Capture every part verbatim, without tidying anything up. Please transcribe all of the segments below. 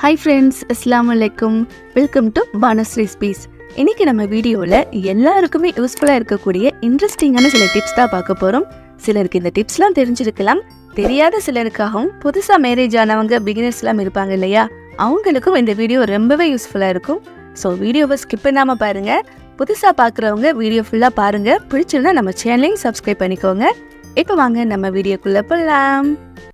Hi friends, Assalamualaikum. Welcome to Banus Recipes. இன்னைக்கு நம்ம வீடியோல எல்லாருக்குமே யூஸ்ஃபுல்லா இருக்கக்கூடிய இன்ட்ரெஸ்டிங்கான சில டிப்ஸ் தான் பார்க்க போறோம். சிலருக்கு இந்த டிப்ஸ்லாம் தெரிஞ்சிருக்கலாம், தெரியாத சிலருக்காகவும் புதுசா மேரேஜ் ஆனவங்க பிகினர்ஸ்லாம் இருப்பாங்க இல்லையா, அவங்களுக்கும் இந்த வீடியோ ரொம்பவே யூஸ்ஃபுல்லா இருக்கும். ஸோ வீடியோவை ஸ்கிப் பண்ணாம பாருங்க. புதுசா பார்க்குறவங்க வீடியோ ஃபுல்லா பாருங்க. பிடிச்சிருந்தா நம்ம சேனலையும் சப்ஸ்கிரைப் பண்ணிக்கோங்க. இப்போ வாங்க நம்ம வீடியோக்குள்ள போகலாம்.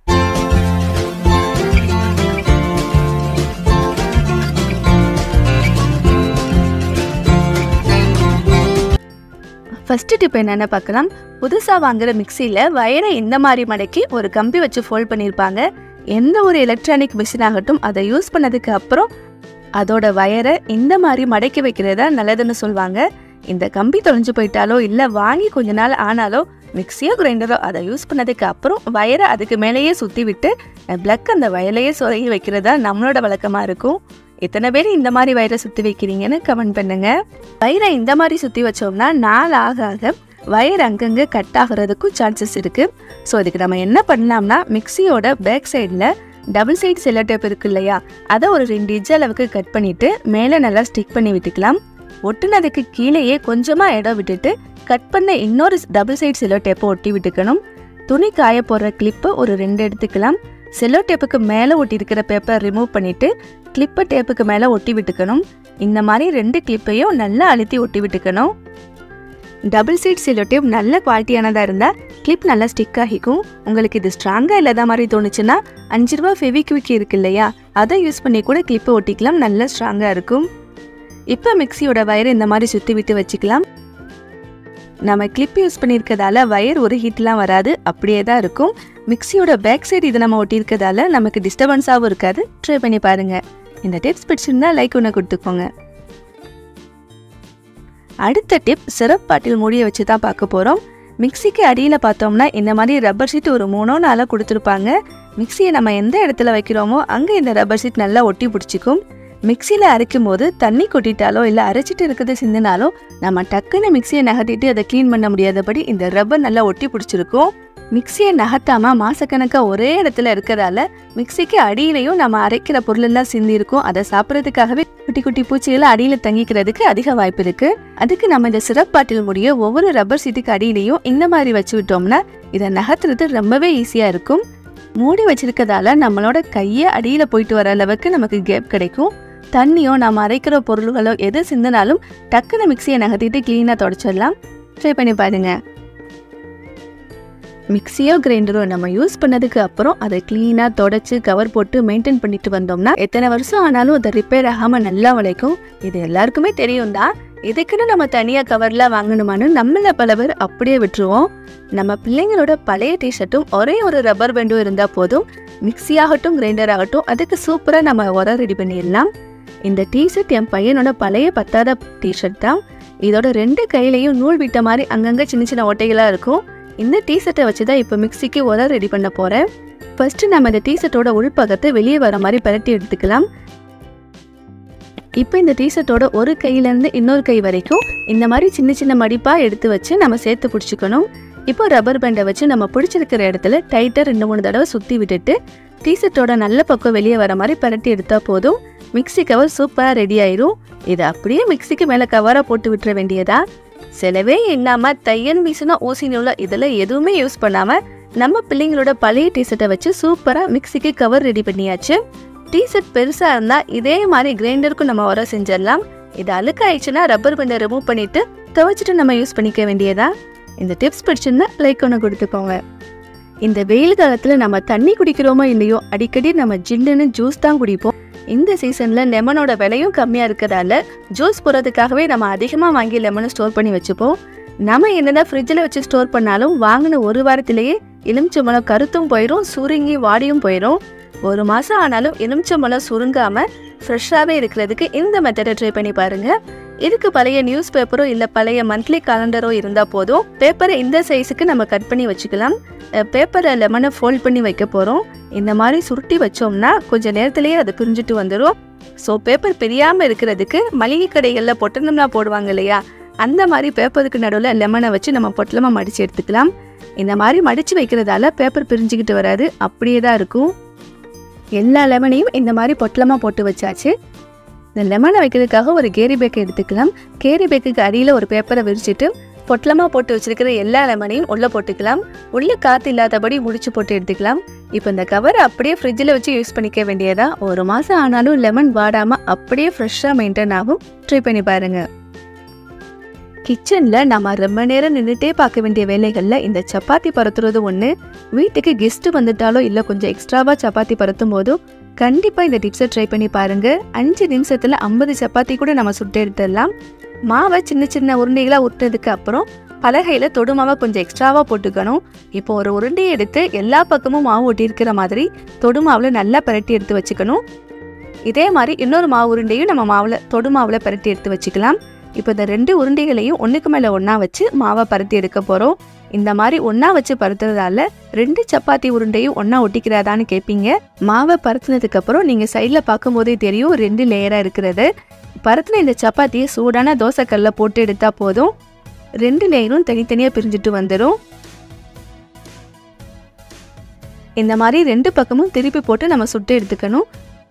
ஃபர்ஸ்ட் டிப் என்னென்ன பார்க்கலாம். புதுசாக வாங்குற மிக்சியில் வயரை இந்த மாதிரி மடக்கி ஒரு கம்பி வச்சு ஃபோல்ட் பண்ணியிருப்பாங்க. எந்த ஒரு எலக்ட்ரானிக் மிஷின் ஆகட்டும், அதை யூஸ் பண்ணதுக்கு அப்புறம் அதோட வயரை இந்த மாதிரி மடக்கி வைக்கிறதா நல்லதுன்னு சொல்லுவாங்க. இந்த கம்பி தொலைஞ்சு போயிட்டாலோ இல்லை வாங்கி கொஞ்ச நாள் ஆனாலோ மிக்சியோ கிரைண்டரோ அதை யூஸ் பண்ணதுக்கு அப்புறம் வயரை அதுக்கு மேலேயே சுற்றி விட்டு பிளக் அந்த வயலையே சொருகி வைக்கிறதா நம்மளோட வழக்கமாக இருக்கும். எத்தனை பேர் இந்த மாதிரி வயரை சுற்றி வைக்கிறீங்கன்னு கமெண்ட் பண்ணுங்க. வயரை இந்த மாதிரி சுற்றி வச்சோம்னா நாள் ஆக ஆக வயர் அங்கங்கே கட் ஆகிறதுக்கும் சான்சஸ் இருக்குது. ஸோ அதுக்கு நம்ம என்ன பண்ணலாம்னா, மிக்சியோட பேக் சைடில் டபுள் சைட் செல்லோ டேப் இருக்கு இல்லையா, அதை ஒரு ரெண்டு இன்ச் அளவுக்கு கட் பண்ணிவிட்டு மேலே நல்லா ஸ்டிக் பண்ணி விட்டுக்கலாம். ஒட்டுனதுக்கு கீழேயே கொஞ்சமாக இடம் விட்டுட்டு கட் பண்ண இன்னொரு டபுள் சைட் செல்லோ டேப்பை ஒட்டி விட்டுக்கணும். துணி காய போடுற கிளிப்பு ஒரு ரெண்டு எடுத்துக்கலாம். செல்லோ டேப்புக்கு மேலே ஒட்டி இருக்கிற பேப்பர் ரிமூவ் பண்ணிவிட்டு கிளிப்பை டேப்புக்கு மேலே ஒட்டி விட்டுக்கணும். இந்த மாதிரி ரெண்டு கிளிப்பையும் நல்லா அழுத்தி ஒட்டி விட்டுக்கணும். டபுள் சைட் செல்லோ டேப் நல்ல குவாலிட்டியானதாக இருந்தால் கிளிப் நல்லா ஸ்டிக் ஆகிக்கும். உங்களுக்கு இது ஸ்ட்ராங்காக இல்லாத மாதிரி தோணுச்சுன்னா அஞ்சு ரூபா ஃபெவிக்விக் இருக்கு இல்லையா, அதை யூஸ் பண்ணி கூட கிளிப்பை ஒட்டிக்கலாம், நல்லா ஸ்ட்ராங்காக இருக்கும். இப்போ மிக்சியோட வயரை இந்த மாதிரி சுற்றி விட்டு வச்சுக்கலாம். நம்ம கிளிப் யூஸ் பண்ணியிருக்கதால வயர் ஒரு ஹீட்லாம் வராது, அப்படியே தான் இருக்கும். மிக்சியோட பேக் சைடு இது நம்ம ஒட்டியிருக்கதால நமக்கு டிஸ்டர்பன்ஸாகவும் இருக்காது. ட்ரை பண்ணி பாருங்கள். இந்த டிப்ஸ் பிடிச்சிருந்தா லைக் ஒன்று கொடுத்துக்கோங்க. அடுத்த டிப் சிரப் பாட்டில் மூடியை வச்சு தான் பார்க்க போகிறோம். மிக்சிக்கு அடியில் பார்த்தோம்னா இந்த மாதிரி ரப்பர் ஷீட் ஒரு மூணோ நாளாக கொடுத்துருப்பாங்க. மிக்சியை நம்ம எந்த இடத்துல வைக்கிறோமோ அங்கே இந்த ரப்பர் ஷீட் நல்லா ஒட்டி பிடிச்சிக்கும். மிக்சியில் அரைக்கும் போது தண்ணி கொட்டிட்டாலோ இல்லை அரைச்சிட்டு இருக்கிறது சிந்தினாலோ நம்ம டக்குன்னு மிக்சியை நகர்த்திட்டு அதை க்ளீன் பண்ண முடியாதபடி இந்த ரப்பர் நல்லா ஒட்டி பிடிச்சிருக்கும். மிக்சியை நகர்த்தாமல் மாசக்கணக்காக ஒரே இடத்துல இருக்கிறதால மிக்சிக்கு அடியிலையும் நம்ம அரைக்கிற பொருளெல்லாம் சிந்தி இருக்கும். அதை சாப்பிட்றதுக்காகவே குட்டி குட்டி பூச்சிகளை அடியில் தங்கிக்கிறதுக்கு அதிக வாய்ப்பு இருக்குது. அதுக்கு நம்ம இந்த சிரப் பாட்டில் முடிய ஒவ்வொரு ரப்பர் சீட்டுக்கு அடியிலையும் இந்த மாதிரி வச்சு விட்டோம்னா இதை நகர்த்துறது ரொம்பவே ஈஸியாக இருக்கும். மூடி வச்சிருக்கதால நம்மளோட கையை அடியில் போயிட்டு வர அளவுக்கு நமக்கு கேப் கிடைக்கும். தண்ணியோ நம்ம அரைக்கிற பொருள்களோ எது சிந்தினாலும் டக்குன்னு மிக்சியை நகர்த்திட்டு க்ளீனாக தொடச்சிடலாம். ட்ரை பண்ணி பாருங்க. மிக்சியோ கிரைண்டரோ நம்ம யூஸ் பண்ணதுக்கு அப்புறம் அதை க்ளீனாக தொடச்சி கவர் போட்டு மெயின்டைன் பண்ணிட்டு வந்தோம்னா எத்தனை வருஷம் ஆனாலும் அதை ரிப்பேர் ஆகாமல் நல்லா உழைக்கும். இது எல்லாருக்குமே தெரியும் தான். இதுக்குன்னு நம்ம தனியாக கவர்லாம் வாங்கணுமான்னு நம்மள பல பேர் அப்படியே விட்டுருவோம். நம்ம பிள்ளைங்களோட பழைய டிஷர்ட்டும் ஒரே ஒரு ரப்பர் பேண்டும் இருந்தால் போதும். மிக்சி ஆகட்டும் கிரைண்டர் ஆகட்டும் அதுக்கு சூப்பராக நம்ம உரம் ரெடி பண்ணிடலாம். இந்த டிஷர்ட் என் பையனோட பழைய பத்தாத டிஷர்ட் தான். இதோட ரெண்டு கையிலையும் நூல் விட்ட மாதிரி அங்கங்கே சின்ன சின்ன ஓட்டைகளாக இருக்கும். இந்த டிஷர்ட்டை வச்சு தான் இப்போ மிக்சிக்கு உரம் ரெடி பண்ண போகிறேன். ஃபர்ஸ்ட்டு நம்ம இந்த டிஷர்ட்டோட உள்பக்கத்தை வெளியே வர மாதிரி பரட்டி எடுத்துக்கலாம். இப்போ இந்த டிஷர்ட்டோட ஒரு கையிலேருந்து இன்னொரு கை வரைக்கும் இந்த மாதிரி சின்ன சின்ன மடிப்பாக எடுத்து வச்சு நம்ம சேர்த்து பிடிச்சிக்கணும். இப்போ ரப்பர் பேண்டை வச்சு நம்ம பிடிச்சிருக்கிற இடத்துல டைட்டாக ரெண்டு மூணு தடவை சுற்றி விட்டுட்டு டிஷர்ட்டோட நல்ல பக்கம் வெளியே வர மாதிரி பரட்டி எடுத்தால் போதும். மிக்சி கவர் சூப்பராக ரெடி ஆயிரும். இதை அப்படியே மிக்சிக்கு மேலே கவராக போட்டு விட்டுற வேண்டியதா. செலவே இல்லாமல் தையல் மிஷினோ ஊசி நூலோ இதெல்லாம் எதுவுமே யூஸ் பண்ணாமல் நம்ம பிள்ளைங்களோட பழைய டிஷர்ட்டை வச்சு சூப்பராக மிக்சிக்கு கவர் ரெடி பண்ணியாச்சு. டிஷர்ட் பெருசாக இருந்தால் இதே மாதிரி கிரைண்டருக்கும் நம்ம உரம் செஞ்சிடலாம். இது அழுக்காயிடுச்சுன்னா ரப்பர் பேண்டை ரிமூவ் பண்ணிவிட்டு துவைச்சிட்டு நம்ம யூஸ் பண்ணிக்க வேண்டியதா. இந்த டிப்ஸ் பிடிச்சிருந்தா லைக் ஒன்று கொடுத்துக்கோங்க. இந்த வெயில் காலத்தில் நம்ம தண்ணி குடிக்கிறோமோ இல்லையோ அடிக்கடி நம்ம ஜில்லுன்னு ஜூஸ் தான் குடிப்போம். இந்த சீசனில் லெமனோட விலையும் கம்மியாக இருக்கிறதால ஜூஸ் போடுறதுக்காகவே நம்ம அதிகமாக வாங்கி லெமனை ஸ்டோர் பண்ணி வச்சுப்போம். நம்ம என்னதான் ஃப்ரிட்ஜில் வச்சு ஸ்டோர் பண்ணாலும் வாங்கின ஒரு வாரத்திலேயே எலுமிச்சம்பழம் கருத்தும் போயிடும், சுருங்கி வாடியும் போயிடும். ஒரு மாதம் ஆனாலும் எலுமிச்சம்பழம் சுருங்காமல் ஃப்ரெஷ்ஷாகவே இருக்கிறதுக்கு இந்த மெத்தடை ட்ரை பண்ணி பாருங்கள். இதுக்கு பழைய நியூஸ் பேப்பரோ இல்லை பழைய மந்த்லி காலண்டரோ இருந்தால் போதும். பேப்பரை இந்த சைஸுக்கு நம்ம கட் பண்ணி வச்சுக்கலாம். பேப்பரை லெமனை ஃபோல்ட் பண்ணி வைக்க போகிறோம். இந்த மாதிரி சுருட்டி வச்சோம்னா கொஞ்சம் நேரத்திலேயே அது பிரிஞ்சுட்டு வந்துடும். ஸோ பேப்பர் பிரியாமல் இருக்கிறதுக்கு மளிகை கடைகளில் பொட்டணம்லாம் போடுவாங்க இல்லையா, அந்த மாதிரி பேப்பருக்கு நடுவில் லெமனை வச்சு நம்ம பொட்டலமாக மடித்து எடுத்துக்கலாம். இந்த மாதிரி மடித்து வைக்கிறதால பேப்பர் பிரிஞ்சுக்கிட்டு வராது, அப்படியே தான் இருக்கும். எல்லா லெமனையும் இந்த மாதிரி பொட்டலமாக போட்டு வச்சாச்சு. இந்த லெமனை வைக்கிறதுக்காக ஒரு கேரி பேக்கை எடுத்துக்கலாம். கேரி பேக்குக்கு அடியில் ஒரு பேப்பரை விரிச்சிட்டு பொட்டலமாக போட்டு வச்சிருக்கிற எல்லா லெமனையும் உள்ளே போட்டுக்கலாம். உள்ளே காற்று இல்லாதபடி முடிச்சு போட்டு எடுத்துக்கலாம். இப்போ இந்த கவரை அப்படியே ஃப்ரிட்ஜில் வச்சு யூஸ் பண்ணிக்க வேண்டியதா. ஒரு மாதம் ஆனாலும் லெமன் வாடாமல் அப்படியே ஃப்ரெஷ்ஷாக மெயின்டைன் ஆகும். ட்ரை பண்ணி பாருங்கள். கிச்சனில் நம்ம ரொம்ப நேரம் நின்றுட்டே பார்க்க வேண்டிய வேலைகளில் இந்த சப்பாத்தி பருத்துறது ஒன்று. வீட்டுக்கு கெஸ்ட்டு வந்துட்டாலோ இல்லை கொஞ்சம் எக்ஸ்ட்ராவாக சப்பாத்தி பருத்தும் போதும் கண்டிப்பாக இந்த டிப்ஸை ட்ரை பண்ணி பாருங்கள். அஞ்சு நிமிஷத்தில் ஐம்பது சப்பாத்தி கூட நம்ம சுட்டு எடுத்துடலாம். மாவை சின்ன சின்ன உருண்டைகளாக உருட்டதுக்கு அப்புறம் பலகையில் தொடு மாவை கொஞ்சம் எக்ஸ்ட்ராவாக போட்டுக்கணும். இப்போ ஒரு உருண்டையை எடுத்து எல்லா பக்கமும் மாவு ஒட்டியிருக்கிற மாதிரி தொடு மாவில் நல்லா பரட்டி எடுத்து வச்சுக்கணும். இதே மாதிரி இன்னொரு மாவு உருண்டையும் நம்ம மாவில் தொடு மாவில் பரட்டி எடுத்து வச்சுக்கலாம். இப்போ இந்த ரெண்டு உருண்டைகளையும் ஒன்றுக்கு மேலே ஒன்றா வச்சு மாவை பருத்தி எடுக்க போகிறோம். இந்த மாதிரி ஒன்றா வச்சு பருத்துறதால ரெண்டு சப்பாத்தி உருண்டையும் ஒன்றா ஒட்டிக்கிறதான்னு கேட்பீங்க. மாவை பருத்துனதுக்கு அப்புறம் நீங்கள் சைடில் பார்க்கும்போதே தெரியும் ரெண்டு லேயராக இருக்கிறது. பருத்தின இந்த சப்பாத்தியை சூடான தோசைக்கல்ல போட்டு எடுத்தால் போதும். ரெண்டு லேயரும் தனித்தனியாக பிரிஞ்சுட்டு வந்துடும். இந்த மாதிரி ரெண்டு பக்கமும் திருப்பி போட்டு நம்ம சுட்டு எடுத்துக்கணும்.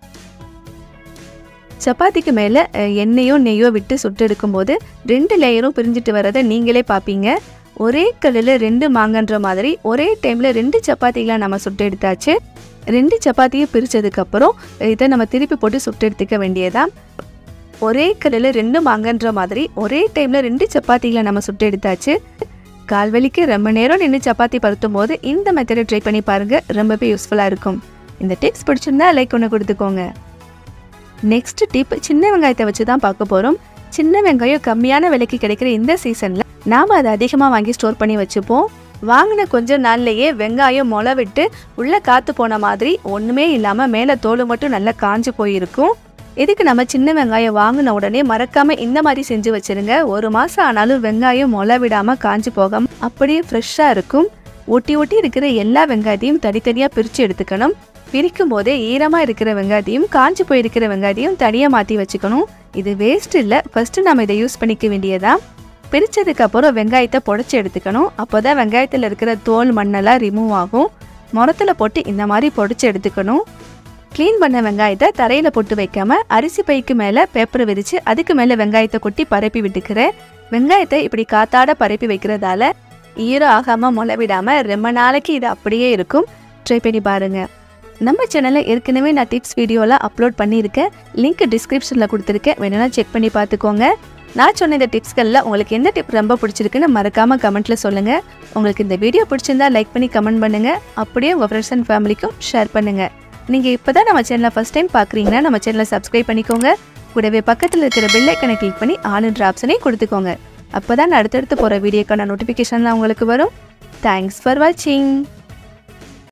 சப்பாத்திக்கு மேலே எண்ணெயோ நெய்யோ விட்டு சுட்டு எடுக்கும்போது ரெண்டு லேயரும் பிரிஞ்சுட்டு வரதை நீங்களே பார்ப்பீங்க. ஒரே கல்லில் ரெண்டு மாங்கன்ற மாதிரி ஒரே டைமில் ரெண்டு சப்பாத்திகளை நம்ம சுட்டு எடுத்தாச்சு. ரெண்டு சப்பாத்தியை பிரித்ததுக்கப்புறம் இதை நம்ம திருப்பி போட்டு சுட்டு எடுத்துக்க வேண்டியதான். ஒரே கல்லில் ரெண்டு மாங்கன்ற மாதிரி ஒரே டைமில் ரெண்டு சப்பாத்திகளை நம்ம சுட்டு எடுத்தாச்சு. கால்வலிக்கு ரொம்ப நேரம் நின்று சப்பாத்தி பருத்தும் போது இந்த மெத்தடை ட்ரை பண்ணி பாருங்கள். ரொம்பவே யூஸ்ஃபுல்லாக இருக்கும். இந்த டிப்ஸ் பிடிச்சிருந்தா லைக் ஒன்று கொடுத்துக்கோங்க. நெக்ஸ்ட் டிப் சின்ன வெங்காயத்தை வச்சு தான் பார்க்க போகிறோம். சின்ன வெங்காயம் கம்மியான விலைக்கு கிடைக்கிற இந்த சீசனில் நாம் அதை அதிகமாக வாங்கி ஸ்டோர் பண்ணி வச்சுப்போம். வாங்கின கொஞ்ச நாள்லேயே வெங்காயம் முளை விட்டு உள்ளே காற்று போன மாதிரி ஒன்றுமே இல்லாமல் மேலே தோல் மட்டும் நல்லா காஞ்சு போயிருக்கும். இதுக்கு நம்ம சின்ன வெங்காயம் வாங்கின உடனே மறக்காமல் இந்த மாதிரி செஞ்சு வச்சுருங்க. ஒரு மாதம் ஆனாலும் வெங்காயம் முளை விடாமல் காஞ்சு போகாமல் அப்படியே ஃப்ரெஷ்ஷாக இருக்கும். ஒட்டி ஒட்டி இருக்கிற எல்லா வெங்காயத்தையும் தனித்தனியாக பிரித்து எடுத்துக்கணும். பிரிக்கும் போதே ஈரமாக இருக்கிற வெங்காயத்தையும் காஞ்சி போயிருக்கிற வெங்காயத்தையும் தனியாக மாற்றி வச்சுக்கணும். இது வேஸ்ட் இல்லை. ஃபஸ்ட்டு நம்ம இதை யூஸ் பண்ணிக்க வேண்டியதான். பிரித்ததுக்கப்புறம் வெங்காயத்தை புடச்சி எடுத்துக்கணும். அப்போ தான் வெங்காயத்தில் இருக்கிற தோல் மண்ணெல்லாம் ரிமூவ் ஆகும். முரத்தில் போட்டு இந்த மாதிரி புடச்சி எடுத்துக்கணும். க்ளீன் பண்ண வெங்காயத்தை தரையில் போட்டு வைக்காமல் அரிசி பைக்கு மேலே பேப்பரை விரித்து அதுக்கு மேலே வெங்காயத்தை கொட்டி பரப்பி விட்டுக்கிறேன். வெங்காயத்தை இப்படி காத்தாட பரப்பி வைக்கிறதால ஈரம் ஆகாமல் முளை விடாமல் ரொம்ப நாளைக்கு இது அப்படியே இருக்கும். ட்ரை பண்ணி பாருங்கள். நம்ம சேனலில் ஏற்கனவே நான் டிப்ஸ் வீடியோலாம் அப்லோட் பண்ணியிருக்கேன். லிங்க் டிஸ்கிரிப்ஷனில் கொடுத்துருக்கேன். வேணும்னா செக் பண்ணி பார்த்துக்கோங்க. நான் சொன்ன இந்த டிப்ஸ்களில் உங்களுக்கு எந்த டிப் ரொம்ப பிடிச்சிருக்குன்னு மறக்காமல் கமெண்ட்டில் சொல்லுங்கள். உங்களுக்கு இந்த வீடியோ பிடிச்சிருந்தா லைக் பண்ணி கமெண்ட் பண்ணுங்கள். அப்படியே உங்கள் ஃப்ரெண்ட்ஸ் அண்ட் ஃபேமிலிக்கும் ஷேர் பண்ணுங்கள். நீங்கள் இப்போ தான் நம்ம சேனலை ஃபஸ்ட் டைம் பார்க்குறீங்கன்னா நம்ம சேனலை சப்ஸ்கிரைப் பண்ணிக்கோங்க. கூடவே பக்கத்தில் இருக்கிற பெல் ஐக்கனை கிளிக் பண்ணி ஆல்ன்ற ஆப்ஷனையும் கொடுத்துக்கோங்க. அப்போ தான் அடுத்தடுத்து போகிற வீடியோக்கான நோட்டிஃபிகேஷன்லாம் உங்களுக்கு வரும். தேங்க்ஸ் ஃபார் வாட்சிங்.